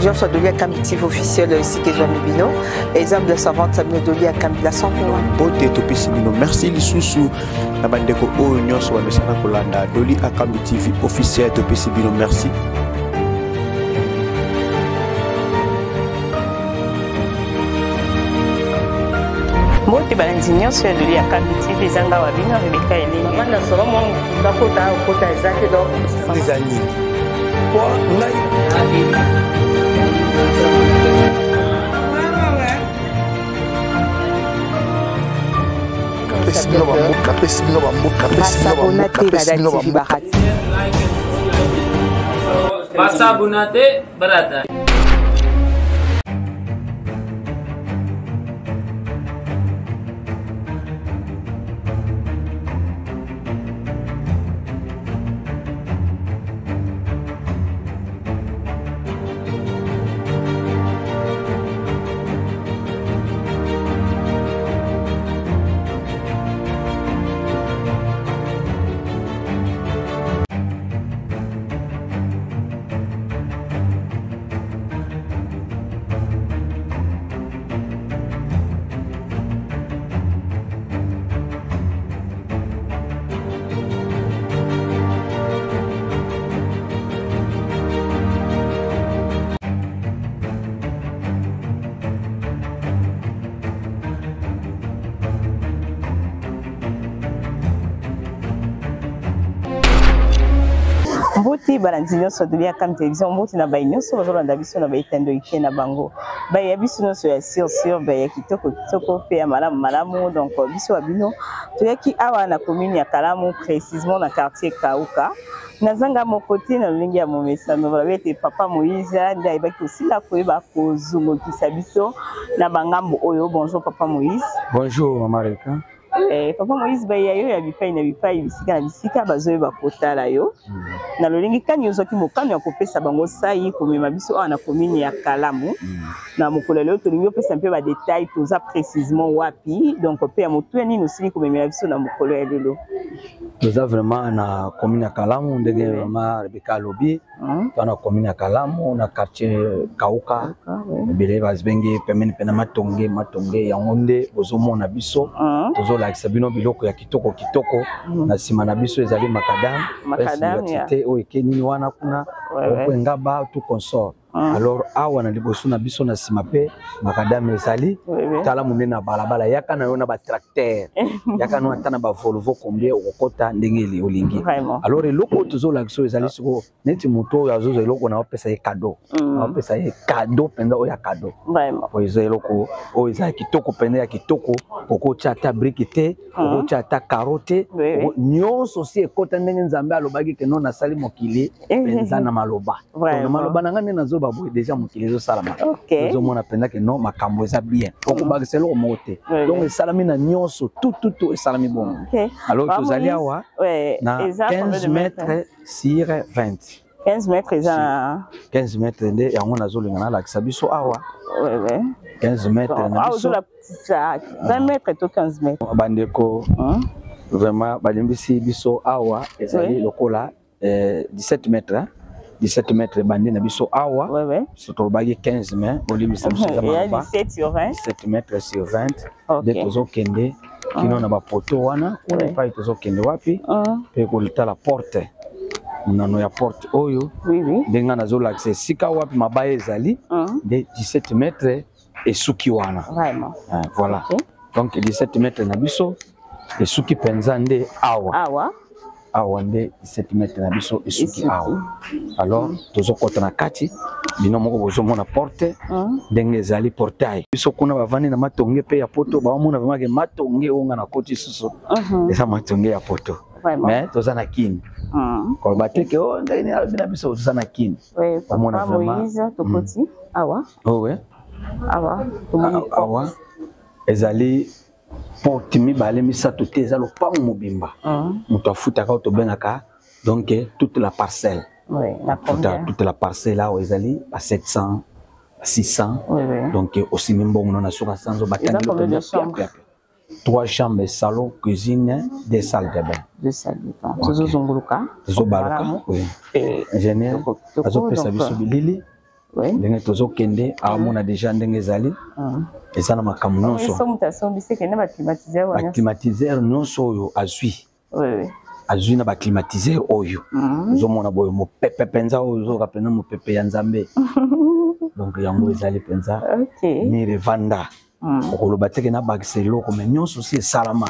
Jean soit donné à Camitif officiel ici que Jean Mibino. Exemple de savante ça me donné à Camila 100%. Beauté topi simino. Merci lisusu na bandeko oyo nyonso wamesana kolanda doli à Camitif officiel topi simino. Merci. Mbote balanzinyo sur doli à Camitif ezanga wabino Rebecca Eleni. Maman na solo mon dakota kota ezake do. Les amis. Quoi ngai Basabunate barata. Mbuti balanzinyo so doli à Cam télévision mbuti na bainyo so bazolanda biso na baitendo ike na bango baya biso no so ya sur baya kitoko pe ya malamu donc biso abino toyaki awa na commune ya Kalamu précisément na quartier Kauka na zanga mokoti na lingi ya momesa no bete papa Moïse nda ibaki aussi la koyeba kozungo kisa biso na bangambo oyo. Bonjour papa Moïse. Bonjour maman Reka. Papa Moïse baya yo ya bipai na bipai bisika na bisika bazoye bakotala yo na lolingi kani yozoki mokano ya kopesa bango sai komema biso na commune ya Kalamu na mokolo leo tolingi opesa mpe ba détail toza précisément wapi donc pe ya motu ya nini osili komema biso na mokolo ya lelo. Toza vraiment na commune ya Kalamu ndenge mama Rebecca lobi na commune ya Kalamu na quartier Kauka bele bazbengi pemeni pena matonge ya ngonde ozomona biso tozo la sabino biloko ya kitoko na sima na biso ezali macadam ya tete o ekeni wana kuna okwenga ba tout consort. Alors awa na liboso na biso na sima pe macadam ezali tala munene na balabala yaka na yo na ba tracteur yaka no atana ba Volvo combien okota ndenge olingi. Alors eloko tozo la biso ezali siko neti moto ya zozo eloko na opesa ye cadeau na opesa ye cadeau penda o ya cadeau vraiment po eloko o ezali kitoko penda ya kitoko oko chata briquete oko chata carotte nyonso si ekota ndenge nzambe alobaki ke non na sali mokili penza na maloba na maloba na ngane na zo baboye déjà mokili zo salama zo mona penda ke non makambo eza bien oko bakiselo ko mote donc salami na nyonso tout salami bon. Alors tozali awa na 15 mètres sur 20 15 mètres eza 15 mètres nde yango nazolinga na lakisa biso awa 15 mètres na biso 20 mètres to 15 mètres bandeko vraiment balimbisi biso awa ezali lokola 17 mètres 17 mètres bandi na biso awa surtout bagi 15 mais bolimbisa biso ya 17 sur 20 17 mètres sur 20 de tozo kende kino na ba poto wana kuna pa tozo kende wapi pe kolita la porte nano ya porte oyo ndenga nazo l'accès sika wapi mabaye ezali de 17 mètres et suki wana vraiment voilà donc 17 mètres na biso et suki penza nde awa nde 17 mètres na biso et suki awa. Alors tozo kota na kati bino moko bozo mona porte ndenge ezali portail biso kuna bavandi na matonge pe ya poto ba mona vraiment ke matonge onga na koti susu esa matonge ya poto mais toza na kini ko bateke o ndenge na biso toza na kini mona vraiment tokoti awa awa ezali porte mibale misato te eza lopango mobimba moto afutaka to bengaka donc toute la parcelle toute la parcelle là ezali à 700 600 donc aussi mbongo na soka sanzo batangi le 3 chambres, salon, cuisine, des salles de bain. Des salles de bain. Zozo zonguluka. Zozo baluka. Oui. Ingénieur. Azo pesa biso bilili. ndenge tozo kende amona déjà ndenge ezali eza na makambo nyonso baclimatiseur nyonso oyo azwi azwi na baclimatiseur oyo ozomona boye mopepe mpenza oyo ozoka mpenza mopepe ya nzambe donc yango ezali mpenza mire vanda okoloba teke na bakisa eloko me nyonso osi esalama.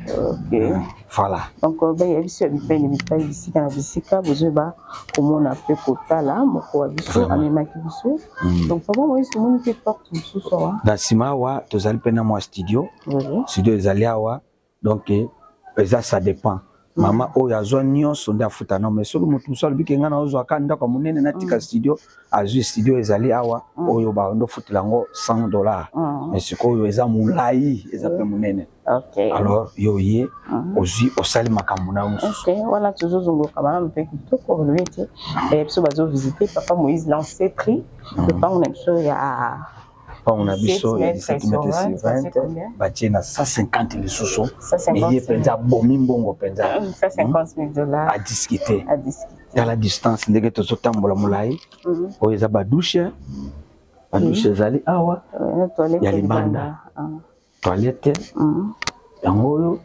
Voilà. Donc, il y a des ici dans la bisika, vous avez comment on a fait pour là, mon coabisso, à mes maquissos. Donc, comment vous voyez ce monde qui porte sous soi? Dans Simawa, tu as le moi studio. Studio est allé à donc ça dépend. Mama o ya zo nyonso nda futa no mais solo mutu solo bikenga na ozo akanda kwa munene na tika studio azu studio ezali awa oyo ba ndo futila ngo $100 mais sikoyo eza mulai eza pe munene. OK. Alors yoye ozi osali makambo na musu. OK, voilà toujours zongo kabana mpe kitoko lwete et biso bazo visiter papa Moïse lancé prix le pas on a biso ya on a biso ya 17 mètres 20 batie na 150 lisusu et ye penza bomi mbongo penza $150,000 à discuter à la distance ndenge tozo tambola mulai oyo eza ba douche ezali awa ya libanda toilette yango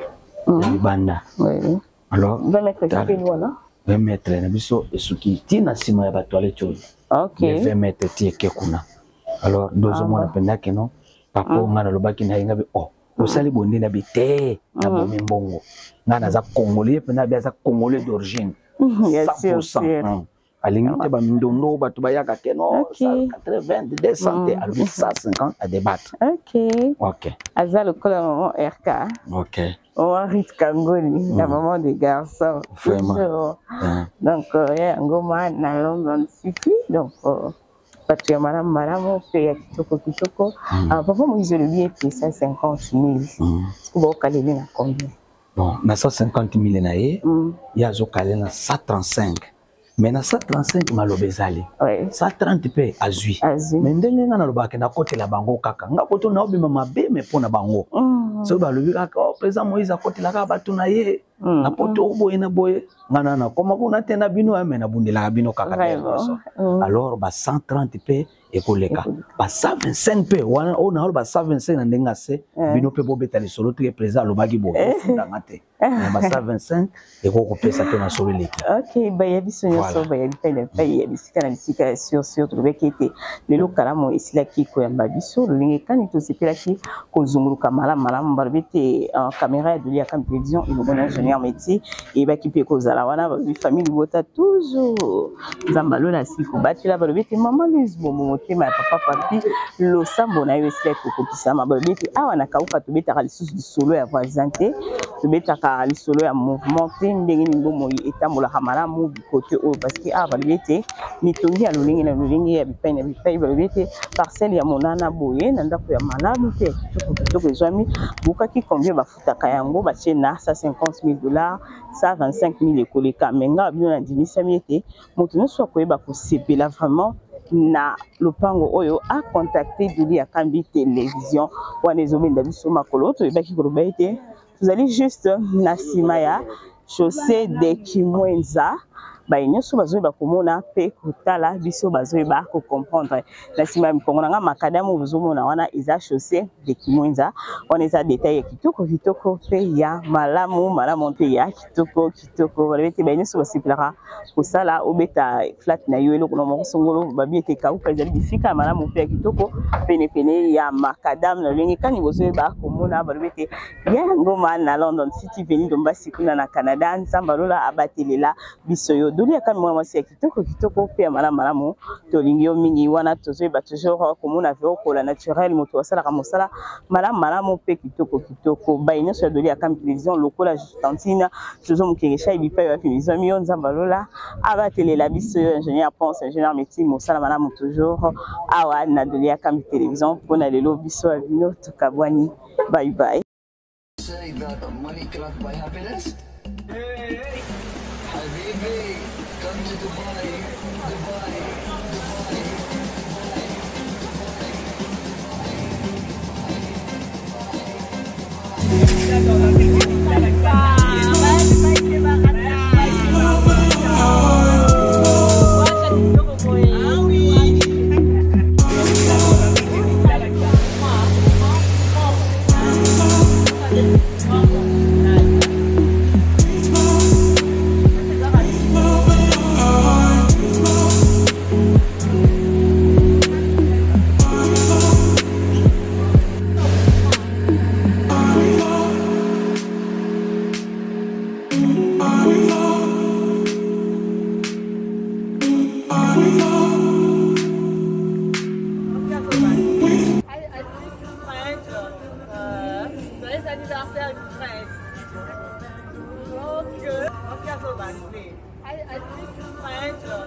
ya libanda alors 20 mètres voilà 20 mètres na biso esuki tina sima ya ba toilette oyo OK 20 mètres tie kuna. Alors, deux mois après, non, papa, on a le bac qui n'a pas oh, au sali bonné n'a bité, n'a pas mis bongo. N'a pas congolais, n'a pas congolais d'origine. 100%. À l'unité, bah, m'dondo, bah, tu vas y aller, non, 80, 200, alors 150 à débattre. OK. OK. Aza le colon RK. OK. On a Rit Kangoli, la maman des garçons. Vraiment. Donc, il y a un goma dans London City, donc. Parce que madame fait kitoko. Papa Moïse le billet c'est 150,000. Vous vous calez na combien? Bon, na 150,000 na ye, ya zo calé na 135. Mais na 135 malobezali. 130 pe azui. Mais ndenge nga na lobaka na côté la bango kaka. Nga koto na obima mabe me pona bango. So ba lobi kaka président Moïse a côté la ka batu na ye. Na poto boye na boye. Ngana na koma kuna tena bino ame na bundela bino kaka. Alors ba 130 pe ekoleka. Ba 125 pe wana ona ba 125 na ndenga se bino pe bobeta le solo te président lobaki bo fundanga te. Ba 125 ekoko pesa pe na solo leki. OK, ba ya biso nyoso ba ya bipele pa ya bisika na bisika sur tobekete lelo kalamo esila kiko ya babiso lingi kani to sepela ki ko zunguluka malamu balbete caméra de lia comme télévision et bon ingénieur métier et ba ki pe ko zala wana ba famille bota toujours zambalo la siku batila balbete maman Lisbo motema papa papi lo sambo na yo esila ko kopisa balbete awa na kauka tobeta ka lisusu du solo ya voisinté tobeta ka lisolo ya mouvement ndenge ningo moyi etambola malamu côté o parce que balbete ni tongi ya lolingi na lolingi ya bipai balbete parcelle ya monana boye na ndako ya malamu pe kitoko ezwami bukaki combien bafutaka yango batie na $150,000 $125,000 ekoleka menga bino na dimisa miete moto nyonso akoyeba kosepela vraiment na lopango oyo a contacté Duli ya Kambi télévision wana ezobenda biso makolo toyebaki koloba ete vous allez juste na sima ya chaussée de Kimwenza ba nyonso bazoyeba komona pe kotala biso bazoyeba ko comprendre na sima mikongo nga makadamu bozomona wana eza chaussée de Kimwenza wana eza détail ya kitoko pe ya malamu pe ya kitoko balebete ba nyonso basiplara kosala obeta flat na yo eloko na moko songolo babiete kauka ezali bisika malamu pe ya kitoko pene ya makadamu na lengi kani bozoyeba komona balebete ya ngoma na London City veni domba sikuna na Canada nzamba lola abatelela biso yo Duli ya Kambi mwana ya kitoko pe ya malamu tolingi yo mingi wana tozoyeba toujours komona veo kola naturel moto wasala ka mosala malamu pe kitoko ba nyonso ya Duli ya Kambi télévision lokola Justantine Jozo Mukengesha ibipa yo afimizwa miyo nzamba lola abatelela biso yo ingénieur Ponce ingénieur métier mosala malamu toujours awa na Duli ya Kambi télévision pona lelo biso ya bino tukabwani bye. Say that money cannot buy happiness? Hey, Habibi, come to Dubai. anniversaire French. Okay. Okay, so that's me. I speak French.